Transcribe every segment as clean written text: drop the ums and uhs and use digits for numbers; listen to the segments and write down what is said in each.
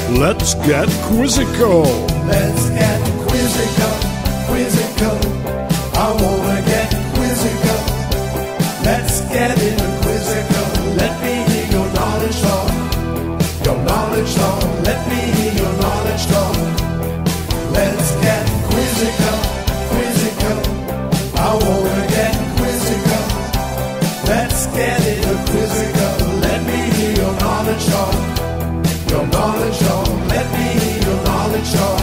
Let's get quizzical. Let's get quizzical, quizzical. I wanna get quizzical. Let's get in a quizzical. Let me hear your knowledge talk. Your knowledge talk. Let me hear your knowledge talk. Let's get quizzical, quizzical. I wanna get quizzical. Let's get in a quizzical. Let me hear your knowledge talk. Your knowledge talk. Let me hear your knowledge talk.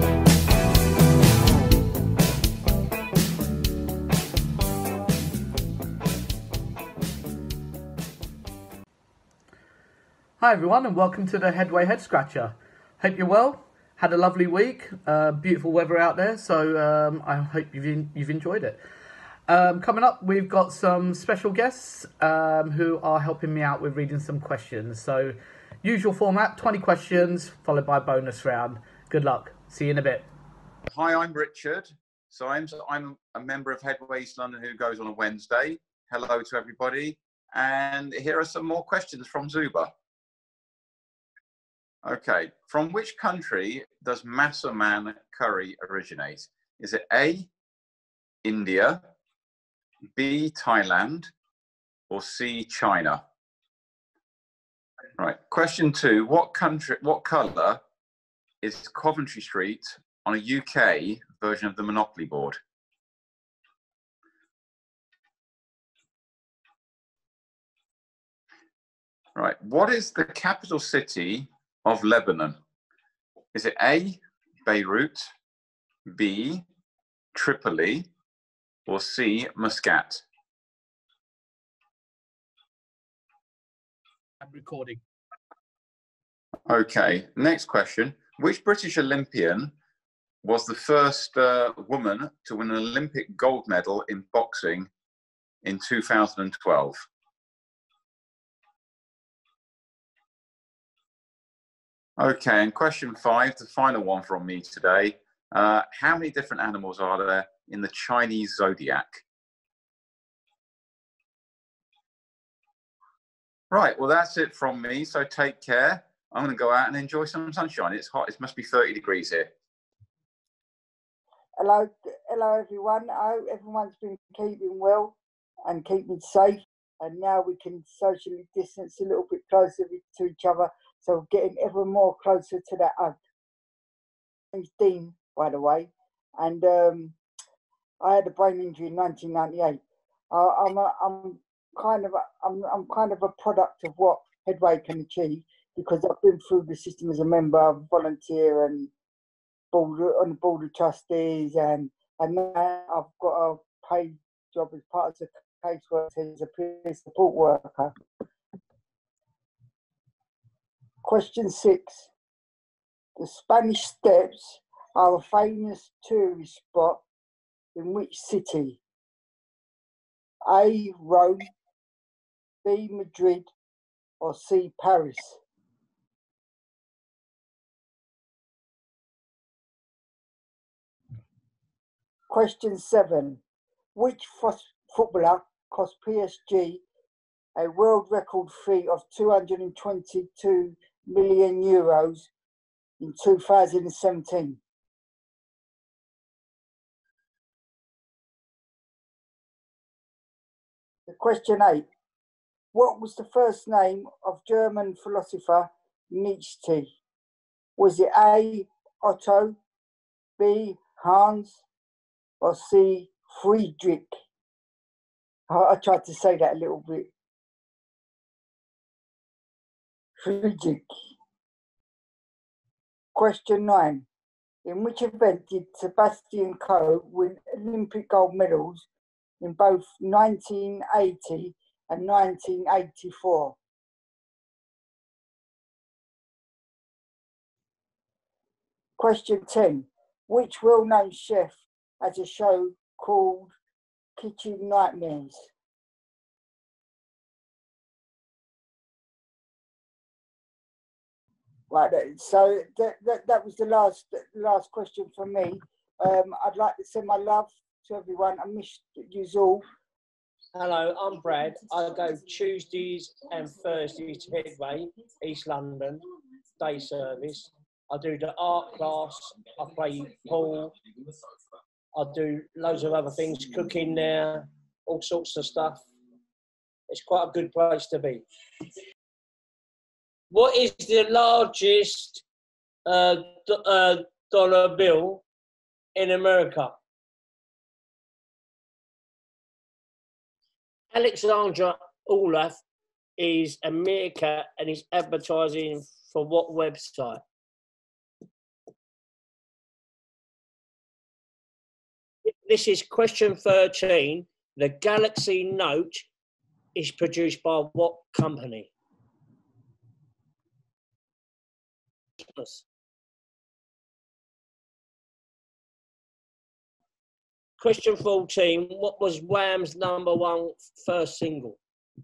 Hi everyone and welcome to the Headway Headscratcher. Hope you're well. Had a lovely week. Beautiful weather out there, so I hope you've enjoyed it. Coming up, we've got some special guests who are helping me out with reading some questions. So, usual format, 20 questions, followed by a bonus round. Good luck. See you in a bit. Hi, I'm Richard. So I'm a member of Headway East London who goes on a Wednesday. Hello to everybody. And here are some more questions from Zuber. Okay, from which country does Massaman Curry originate? Is it A, India, B, Thailand, or C, China? Right, question 2, what colour is Coventry Street on a UK version of the Monopoly board? Right, what is the capital city of Lebanon? Is it A, Beirut, B, Tripoli, or C, Muscat? I'm recording. Okay, next question. Which British Olympian was the first woman to win an Olympic gold medal in boxing in 2012? Okay, and question 5, the final one from me today. How many different animals are there in the Chinese zodiac? Right, well, that's it from me. So take care. I'm going to go out and enjoy some sunshine. It's hot. It must be 30 degrees here. Hello everyone. I hope everyone's been keeping well and keeping safe. And now we can socially distance a little bit closer to each other. So getting ever more closer to that hug. My name's Dean, by the way, and I had a brain injury in 1998. I'm kind of a product of what Headway can achieve because I've been through the system as a member, volunteer, and on the board of trustees, and now I've got a paid job as part of the caseworker as a peer support worker. Question 6. The Spanish Steps are a famous tourist spot in which city? A, Rome, B, Madrid, or C, Paris? Question 7. Which footballer cost PSG a world record fee of €222 million in 2017? Question 8. What was the first name of German philosopher Nietzsche? Was it A, Otto, B, Hans, or C, Friedrich? I tried to say that a little bit. Friedrich. Question 9. In which event did Sebastian Coe win Olympic gold medals in both 1980 and 1984? Question 10. Which well-known chef has a show called Kitchen Nightmares? Right, so that was the last question from me. I'd like to send my love to everyone. I missed you all. Hello, I'm Brad. I go Tuesdays and Thursdays to Headway, East London. day service. I do the art class. I play pool. I do loads of other things, cooking there, all sorts of stuff. It's quite a good place to be. What is the largest dollar bill in America? Alexandra Olaf is a meerkat and is advertising for what website? This is question 13. The Galaxy Note is produced by what company? Question 14. What was Wham's #1 first single?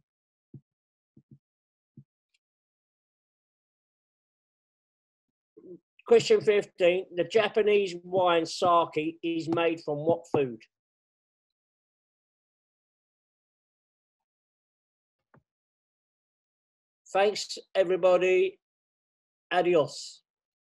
Question 15. The Japanese wine sake is made from what food? Thanks, everybody. Adios.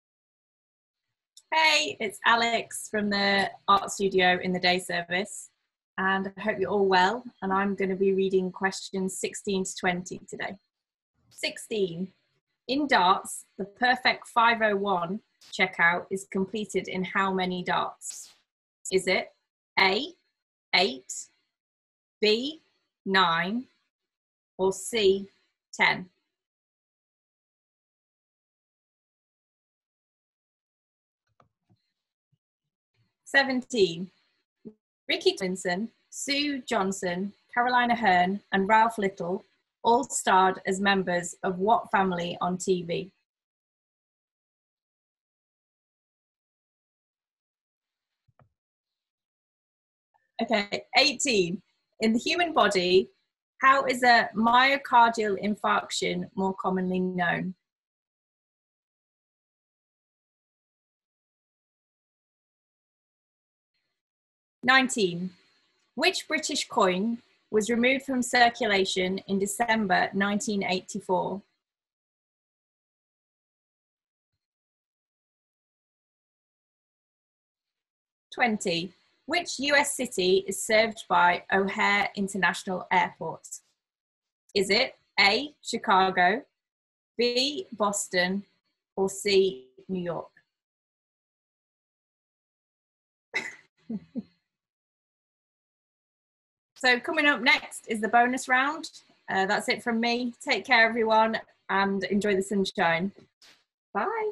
Hey, it's Alex from the art studio in the day service, and I hope you're all well. And I'm going to be reading questions 16 to 20 today. 16. In darts, the perfect 501 checkout is completed in how many darts? Is it A, 8, B, 9, or C, 10? Ricky Twinson, Sue Johnson, Carolina Hearn, and Ralph Little all starred as members of what family on TV? Okay, 18. In the human body, how is a myocardial infarction more commonly known? '19. Which British coin was removed from circulation in December 1984? '20. Which US city is served by O'Hare International Airport? Is it A, Chicago, B, Boston, or C, New York? So coming up next is the bonus round. That's it from me. Take care, everyone, and enjoy the sunshine. Bye.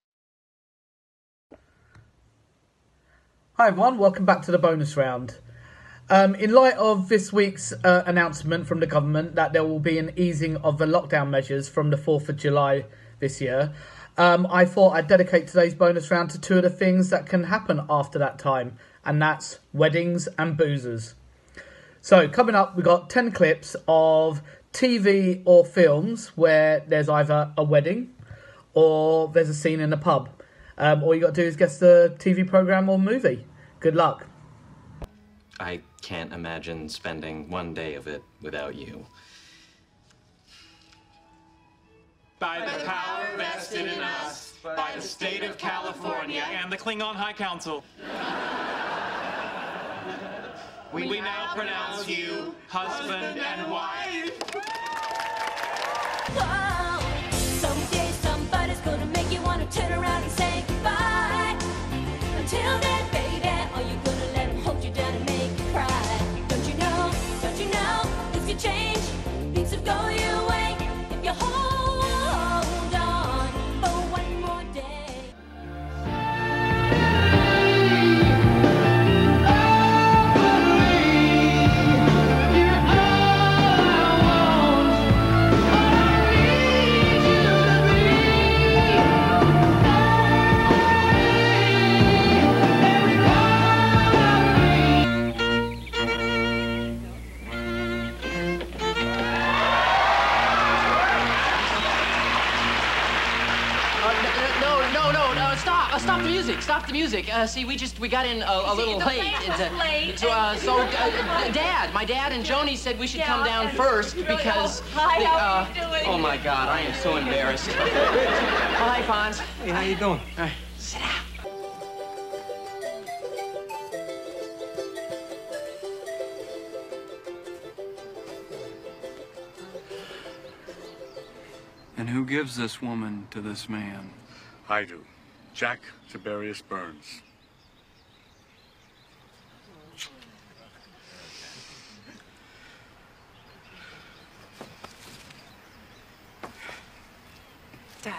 Hi everyone, welcome back to the bonus round. In light of this week's announcement from the government that there will be an easing of the lockdown measures from the 4th of July this year, I thought I'd dedicate today's bonus round to two of the things that can happen after that time, and that's weddings and boozers. So coming up, we've got 10 clips of TV or films where there's either a wedding or there's a scene in a pub. All you got to do is guess the TV program or movie. Good luck. I can't imagine spending one day of it without you. By the power vested in us, by the state of California, and the Klingon High Council. We now pronounce you husband and wife. Whoa, someday somebody's gonna make you wanna turn around and say goodbye. Until then, baby, are you gonna let him hold you down and make you cry? Don't you know, things can change, things will go your way if you hold on for one more day. Stop the music. Stop the music. See, we got in a little late. Dad, my dad and Joni said we should come down first because... Hi, how are you doing? Oh, my God, I am so embarrassed. Hi, Fonz. Hey, how you doing? All right, sit down. And who gives this woman to this man? I do. Jack Tiberius Burns. Daddy.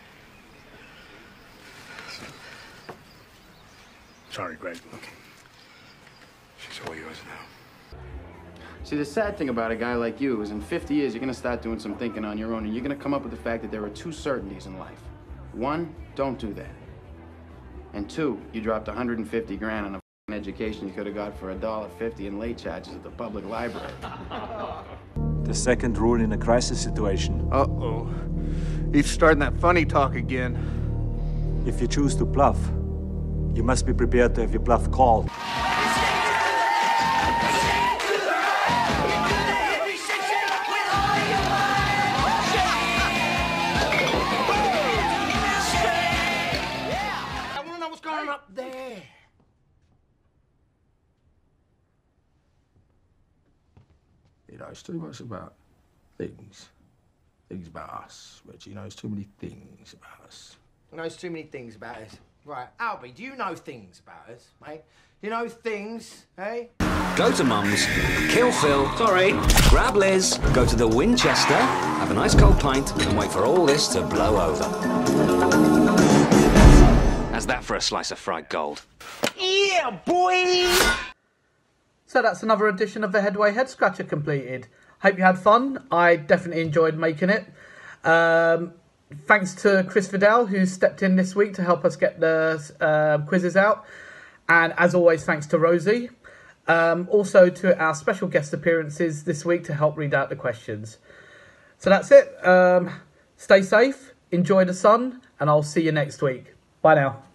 Sorry, Greg. Okay. She's all yours now. See, the sad thing about a guy like you is in 50 years, you're gonna start doing some thinking on your own, and you're gonna come up with the fact that there are two certainties in life. One, don't do that. And two, you dropped 150 grand on a education you could have got for $1.50 in late charges at the public library. The second rule in a crisis situation. Uh-oh. He's starting that funny talk again. If you choose to bluff, you must be prepared to have your bluff called. Up there. You know, it's too much about things about us, Reggie. You know, it's too many things about us. You know, it's too many things about us. Right, Albie, do you know things about us, mate? You know things, eh? Go to Mum's, kill Phil, sorry, grab Liz, go to the Winchester, have a nice cold pint, and wait for all this to blow over. How's that for a slice of fried gold? Yeah, boy! So that's another edition of the Headway Headscratcher completed. Hope you had fun. I definitely enjoyed making it. Thanks to Chris Vidal, who stepped in this week to help us get the quizzes out. And as always, thanks to Rosie. Also to our special guest appearances this week to help read out the questions. So that's it. Stay safe, enjoy the sun, and I'll see you next week. Bye now.